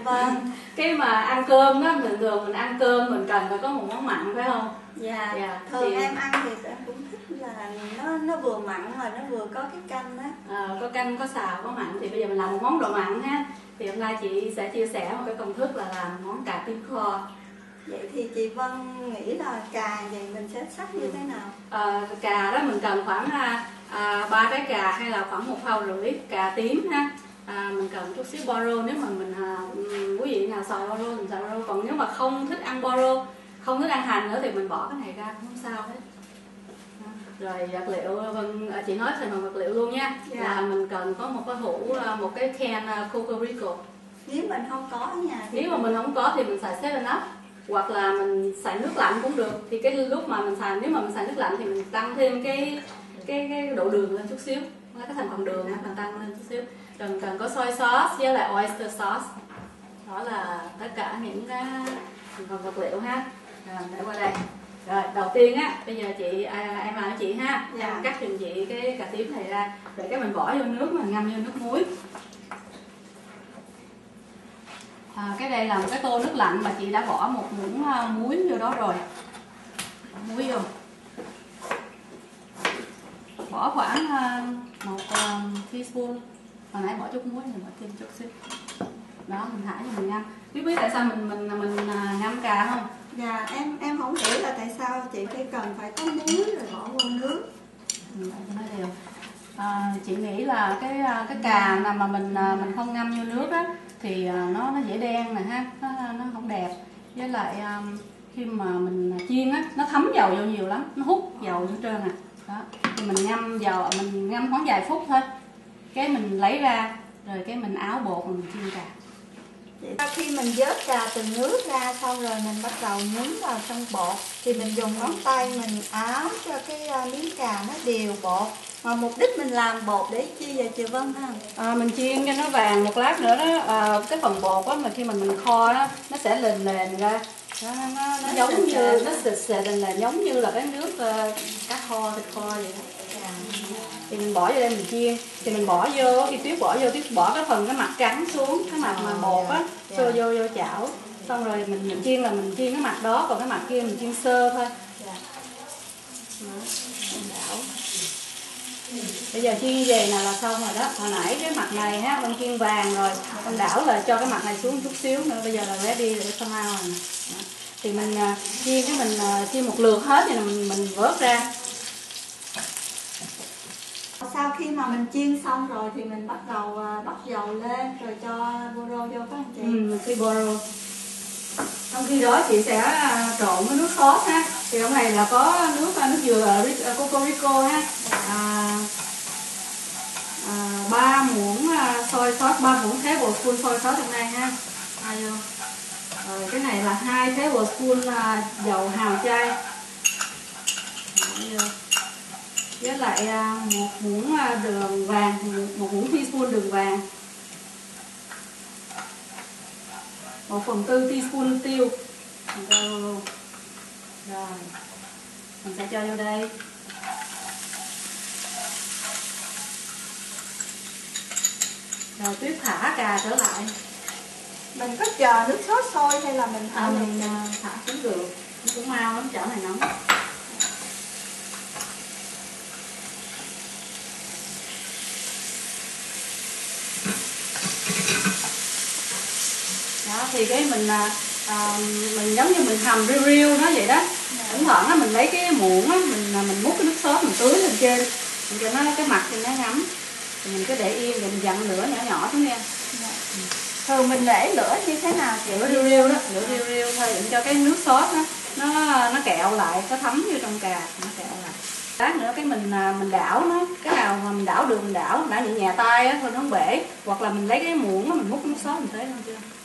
Vâng. Cái mà ăn cơm đó, thường mình ăn cơm mình cần phải có một món mặn phải không? Dạ. Thường thì em ăn thì em cũng thích là nó vừa mặn rồi nó vừa có cái canh á. Có canh, có xào, có mặn. Thì bây giờ mình làm một món đồ mặn ha. Thì hôm nay chị sẽ chia sẻ một cái công thức là làm món cà tím kho. Vậy thì chị Vân nghĩ là cà vậy mình sẽ sắc như thế nào? Cà đó mình cần khoảng 3 trái cà hay là khoảng 1,5 thau cà tím ha. Mình cần chút xíu boro, nếu mà mình quý vị nào xào boro mình xào boro, còn nếu mà không thích ăn boro, không thích ăn hành nữa thì mình bỏ cái này ra cũng không sao hết. Rồi vật liệu chị nói thành phần vật liệu luôn nha. Là mình cần có một cái hũ, một cái can Cocorico. Nếu mình không có ở nhà thì nếu mà mình không có thì mình xài 7up hoặc là mình xài nước lạnh cũng được. Thì cái lúc mà mình xài, nếu mà mình xài nước lạnh thì mình tăng thêm cái độ đường lên chút xíu, cái thành phần đường mình tăng lên chút xíu. Rồi mình cần có soy sauce với lại oyster sauce. Đó là tất cả những cái thành phần vật liệu ha. Rồi để qua đây. Rồi đầu tiên á, bây giờ chị em làm cho chị ha. Em cắt giùm chị cái cà tím này ra, để cái mình bỏ vô nước, mình ngâm vô nước muối. Cái đây là một cái tô nước lạnh mà chị đã bỏ một muỗng muối vô đó rồi. Muối vô. Bỏ khoảng 1 teaspoon. Hồi nãy bỏ chút muối thì bỏ thêm chút xíu. Đó, mình thả cho mình ngâm. Biết tại sao mình ngâm cà không? Dạ, em không hiểu là tại sao chị phải cần phải có muối rồi bỏ vô nước. Nói đều. Chị nghĩ là cái cà nào mà mình không ngâm vô nước á thì nó dễ đen nè ha, nó không đẹp. Với lại khi mà mình chiên á nó thấm dầu vô nhiều lắm, nó hút dầu hết trơn à. Đó, thì mình ngâm khoảng vài phút thôi, cái mình lấy ra rồi cái mình áo bột mình chiên cà. Sau khi mình vớt cà từ nước ra xong rồi mình bắt đầu nhúng vào trong bột thì mình dùng ngón tay mình áo cho cái miếng cà nó đều bột. Mà mục đích mình làm bột để chi vậy chị Vân ha? Mình chiên cho nó vàng một lát nữa đó, cái phần bột á mà khi mà mình kho đó nó sẽ lềnh ra. Nó giống như nó sệt là giống như là cái nước cá kho, thịt kho vậy đó. Thì mình bỏ vô đây mình chiên, thì mình bỏ vô, khi Tuyết bỏ cái mặt trắng xuống, cái mặt mà bột á, vô chảo, xong rồi mình chiên là mình chiên cái mặt đó, còn cái mặt kia mình chiên sơ thôi. Mình đảo. Bây giờ chiên như vậy là xong rồi đó. Hồi nãy cái mặt này ha, con chiên vàng rồi, con đảo là cho cái mặt này xuống chút xíu nữa, bây giờ là ready để xong ao rồi. Thì mình chiên mình chiên một lượt hết thì mình vớt ra. Sau khi mà mình chiên xong rồi thì mình bắt đầu bắt dầu lên rồi cho boro vô phải không chị? Cái boro. Trong khi đó chị sẽ trộn cái nước sốt ha. Thì trong này là có nước dừa Cocorico ha. 3 muỗng soy sauce, 3 muỗng tablespoon soy sauce trong đây ha. Vô. Rồi cái này là 2 tablespoon dầu hào chay. Với lại 1 muỗng đường vàng, 1 muỗng teaspoon đường vàng, 1/4 teaspoon tiêu. Rồi mình sẽ cho vô đây. Rồi Tuyết thả cà trở lại. Mình có chờ nước sốt sôi hay là mình thả mình thả cũng được, cũng mau lắm, chảo này nóng. Đó, thì cái mình giống như mình hầm riu nó vậy đó. Thỉnh thoảng á mình lấy cái muỗng á, mình múc cái nước sốt mình tưới lên trên, mình cho nó cái mặt thì nó ngấm. Thì mình cứ để yên rồi mình dặn lửa nhỏ xuống nha. Thường mình để lửa như thế nào chị? Lửa riu đó, lửa riu thôi, để cho cái nước sốt nó kẹo lại, nó thấm vô trong cà, nó kẹo lại. Lát nữa cái mình đảo nó, cái nào mà mình đảo được mình đảo, nãy nhẹ tay á thôi nó không bể, hoặc là mình lấy cái muỗng á mình múc nước sốt mình thấy không chưa?